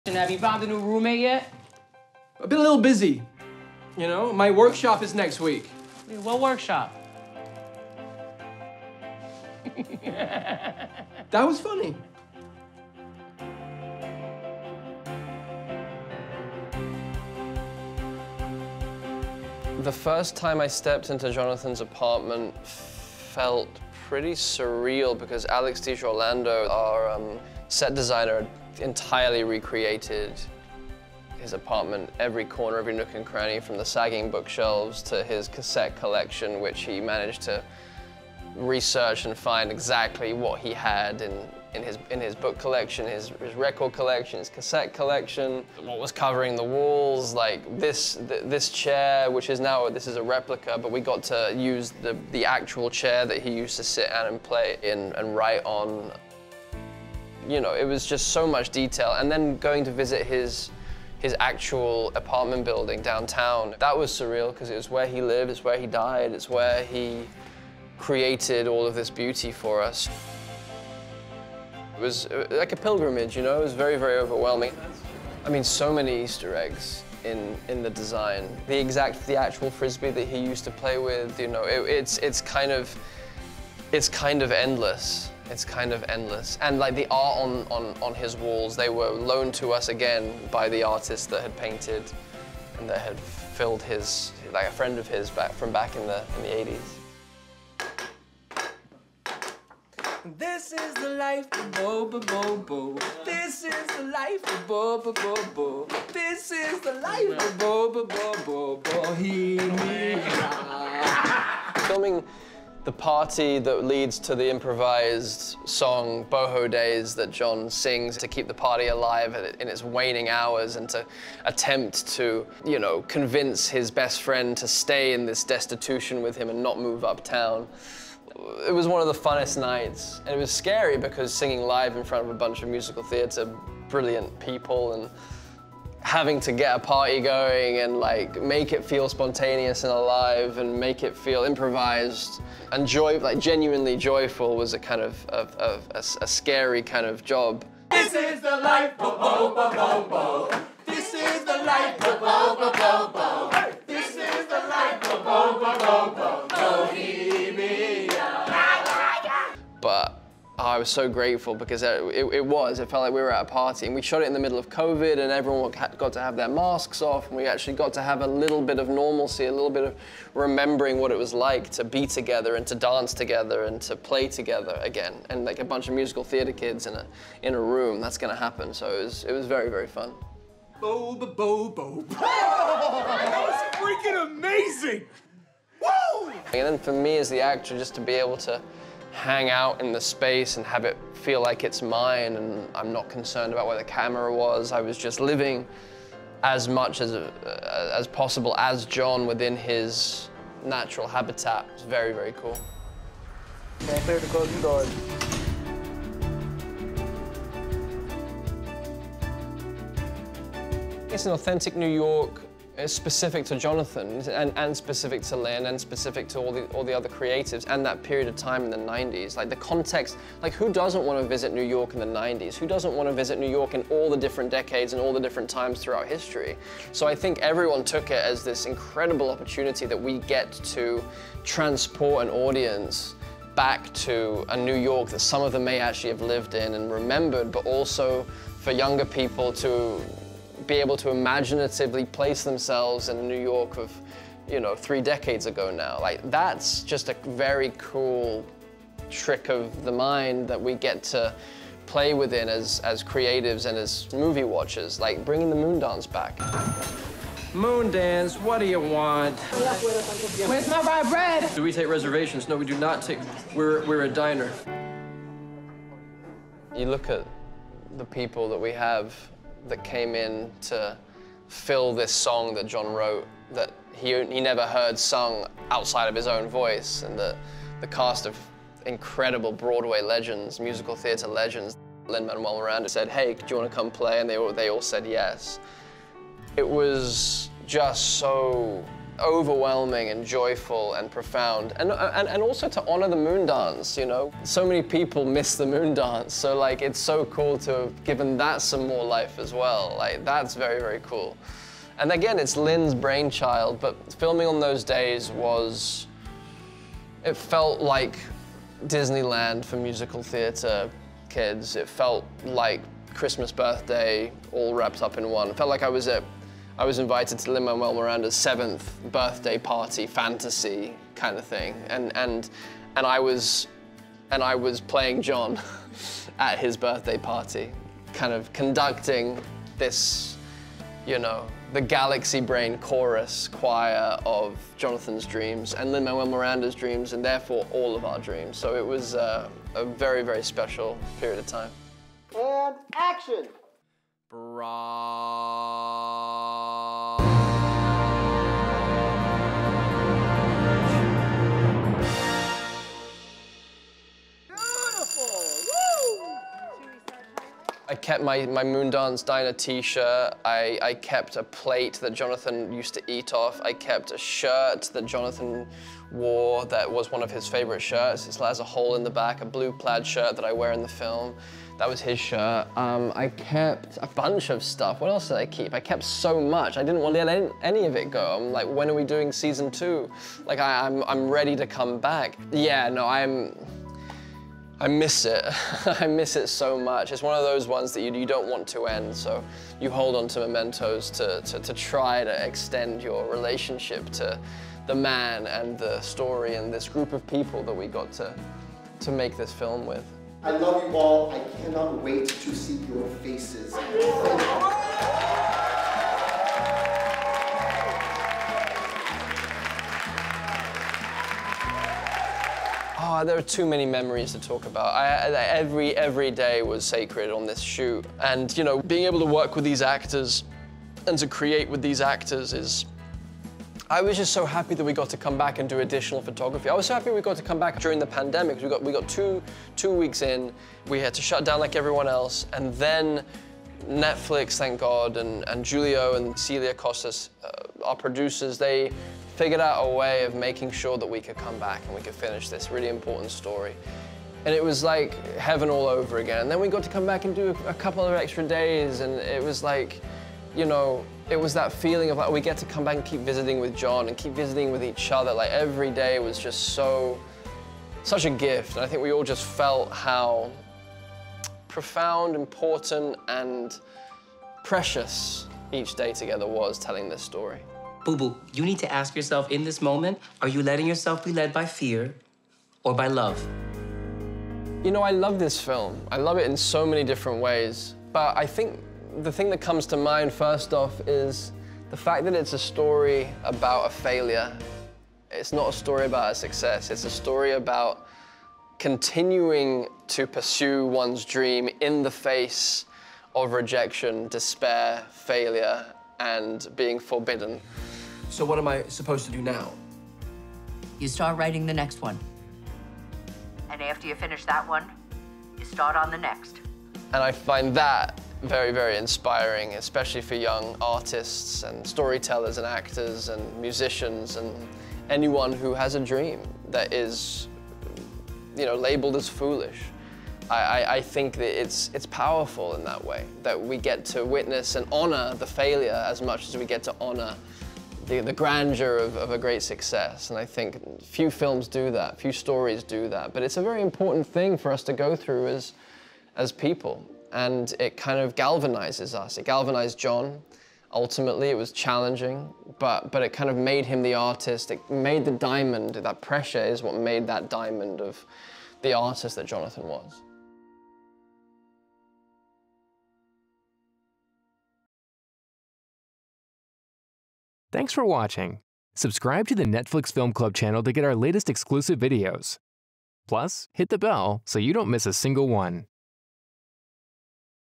Have you found a new roommate yet? I've been a little busy. You know, my workshop is next week. What workshop? That was funny. The first time I stepped into Jonathan's apartment felt pretty surreal because Alex DiGiorlando, our set designer, entirely recreated his apartment, every corner, every nook and cranny, from the sagging bookshelves to his cassette collection, which he managed to research and find exactly what he had in his book collection, his record collection, his cassette collection, what was covering the walls, like this chair, which is now, this is a replica, but we got to use the actual chair that he used to sit at and play in and write on. You know, it was just so much detail. And then going to visit his actual apartment building downtown, that was surreal because it was where he lived, it's where he died, it's where he created all of this beauty for us. It was like a pilgrimage, you know, it was very, very overwhelming. I mean, so many Easter eggs in the design. The actual Frisbee that he used to play with, you know, it's kind of endless. It's kind of endless. And like the art on his walls, they were loaned to us again by the artist that had painted and that had filled his, like a friend of his from back in the 80s. This is the life of Bo-Bo-Bo-Bo. This is the life of Bo-Bo-Bo-Bo. This is the life of Bo-Bo-Bo-Bo. Filming the party that leads to the improvised song Boho Days that John sings to keep the party alive in its waning hours and to attempt to, you know, convince his best friend to stay in this destitution with him and not move uptown. It was one of the funnest nights, and it was scary because singing live in front of a bunch of musical theatre, brilliant people, and having to get a party going and like make it feel spontaneous and alive and make it feel improvised and genuinely joyful was a kind of a scary kind of job. This is the life of Bo-Bo-Bo-Bo. This is the life of Bo-Bo-Bo-Bo. This is the life of Bo-Bo-Bo-Bo. But I was so grateful because it felt like we were at a party, and we shot it in the middle of COVID and everyone got to have their masks off, and we actually got to have a little bit of normalcy, a little bit of remembering what it was like to be together and to dance together and to play together again. And like a bunch of musical theater kids in a room, that's gonna happen. So it was very, very fun. Bo-Bo-Bo-Bo. That was freaking amazing! Woo! And then for me as the actor, just to be able to hang out in the space and have it feel like it's mine, and I'm not concerned about where the camera was. I was just living as much as possible as John within his natural habitat. It's very, very cool. Can't clear the closing doors. It's an authentic New York. It's specific to Jonathan and specific to Lynn and specific to all the other creatives and that period of time in the 90s. Like the context, like who doesn't want to visit New York in the 90s? Who doesn't want to visit New York in all the different decades and all the different times throughout history? So I think everyone took it as this incredible opportunity that we get to transport an audience back to a New York that some of them may actually have lived in and remembered, but also for younger people to be able to imaginatively place themselves in New York of, you know, 3 decades ago now. Like, that's just a very cool trick of the mind that we get to play within as creatives and as movie watchers, like bringing the moon dance back. Moon dance, what do you want? Where's my rye bread? Do we take reservations? No, we do not take, we're a diner. You look at the people that we have that came in to fill this song that John wrote that he never heard sung outside of his own voice, and the cast of incredible Broadway legends, musical theater legends. Lin-Manuel Miranda said, hey, do you want to come play? And they all said yes. It was just so overwhelming and joyful and profound, and also to honor the moon dance, you know? So many people miss the moon dance, so like it's so cool to have given that some more life as well. Like that's very, very cool. And again, it's Lynn's brainchild, but filming on those days it felt like Disneyland for musical theater kids. It felt like Christmas birthday all wrapped up in one. It felt like I was invited to Lin-Manuel Miranda's 7th birthday party fantasy kind of thing, and I was playing John at his birthday party, kind of conducting this, you know, the Galaxy Brain chorus choir of Jonathan's dreams and Lin-Manuel Miranda's dreams, and therefore all of our dreams. So it was a very, very special period of time. And action! I kept my Moondance Diner t-shirt. I kept a plate that Jonathan used to eat off. I kept a shirt that Jonathan wore that was one of his favorite shirts. It has a hole in the back, a blue plaid shirt that I wear in the film. That was his shirt. I kept a bunch of stuff. What else did I keep? I kept so much. I didn't want to let any of it go. I'm like, when are we doing season 2? Like, I'm ready to come back. Yeah, no, I miss it. I miss it so much. It's one of those ones that you don't want to end, so you hold on to mementos to try to extend your relationship to the man and the story and this group of people that we got to make this film with. I love you all. I cannot wait to see your faces. Oh, there are too many memories to talk about. Every day was sacred on this shoot. And, you know, being able to work with these actors and to create with these actors is... I was just so happy that we got to come back and do additional photography. I was so happy we got to come back during the pandemic. We got two weeks in. We had to shut down like everyone else. And then Netflix, thank God, and Julio and Celia Costas, our producers, they figured out a way of making sure that we could come back and we could finish this really important story. And it was like heaven all over again. And then we got to come back and do a couple of extra days, and it was like, you know, it was that feeling of like, we get to come back and keep visiting with John and keep visiting with each other. Like every day was just such a gift. And I think we all just felt how profound, important, and precious each day together was telling this story. Boo Boo, you need to ask yourself in this moment, are you letting yourself be led by fear or by love? You know, I love this film. I love it in so many different ways. But I think the thing that comes to mind first off is the fact that it's a story about a failure. It's not a story about a success. It's a story about continuing to pursue one's dream in the face of rejection, despair, failure, and being forbidden. So what am I supposed to do now? You start writing the next one. And after you finish that one, you start on the next. And I find that very, very inspiring, especially for young artists and storytellers and actors and musicians and anyone who has a dream that is, you know, labeled as foolish. I think that it's powerful in that way, that we get to witness and honor the failure as much as we get to honor the grandeur of a great success. And I think few films do that, few stories do that, but it's a very important thing for us to go through as people. And it kind of galvanizes us. It galvanized John. Ultimately, it was challenging, but it kind of made him the artist. It made the diamond. That pressure is what made that diamond of the artist that Jonathan was. Thanks for watching. Subscribe to the Netflix Film Club channel to get our latest exclusive videos. Plus, hit the bell so you don't miss a single one.